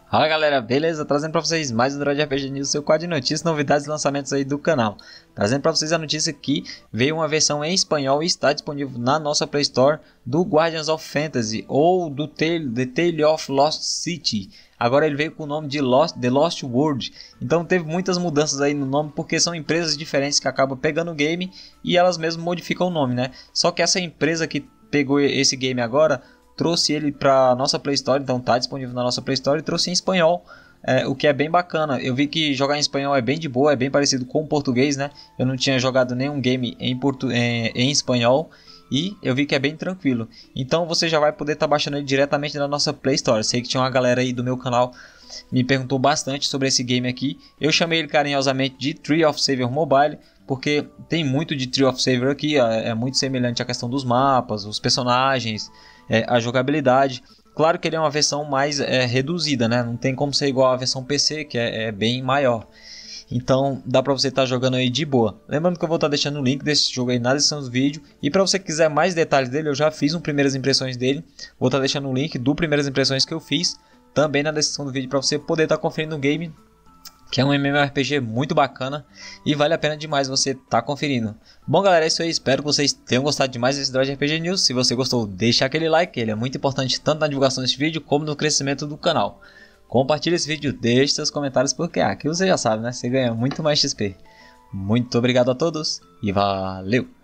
Fala galera, beleza? Trazendo pra vocês mais um Droid RPG News, seu quadro de notícias, novidades e lançamentos aí do canal. Trazendo pra vocês a notícia que veio uma versão em espanhol e está disponível na nossa Play Store do Guardians of Fantasy ou do The Tale of Lost City. Agora ele veio com o nome de The Lost World. Então teve muitas mudanças aí no nome porque são empresas diferentes que acabam pegando o game e elas mesmas modificam o nome, né? Só que essa empresa que pegou esse game agora trouxe ele para nossa Play Store, então tá disponível na nossa Play Store e trouxe em espanhol, o que é bem bacana. Eu vi que jogar em espanhol é bem de boa, é bem parecido com o português, né? Eu não tinha jogado nenhum game em espanhol e eu vi que é bem tranquilo. Então você já vai poder estar baixando ele diretamente na nossa Play Store. Sei que tinha uma galera aí do meu canal me perguntou bastante sobre esse game aqui. Eu chamei ele carinhosamente de Tree of Savior Mobile, porque tem muito de Tree of Savior aqui, é muito semelhante à questão dos mapas, os personagens, a jogabilidade. Claro que ele é uma versão mais reduzida, né? Não tem como ser igual à versão PC, que é bem maior. Então dá pra você estar jogando aí de boa. Lembrando que eu vou estar deixando o link desse jogo aí na descrição do vídeo. E para você que quiser mais detalhes dele, eu já fiz um primeiras impressões dele. Vou estar deixando o link do primeiras impressões que eu fiz também na descrição do vídeo para você poder estar conferindo o game, que é um MMORPG muito bacana e vale a pena demais você estar conferindo. Bom galera, é isso aí, espero que vocês tenham gostado demais desse Droid RPG News. Se você gostou, deixa aquele like, ele é muito importante tanto na divulgação desse vídeo como no crescimento do canal. Compartilhe esse vídeo, deixe seus comentários porque aqui você já sabe, né? Você ganha muito mais XP. Muito obrigado a todos e valeu!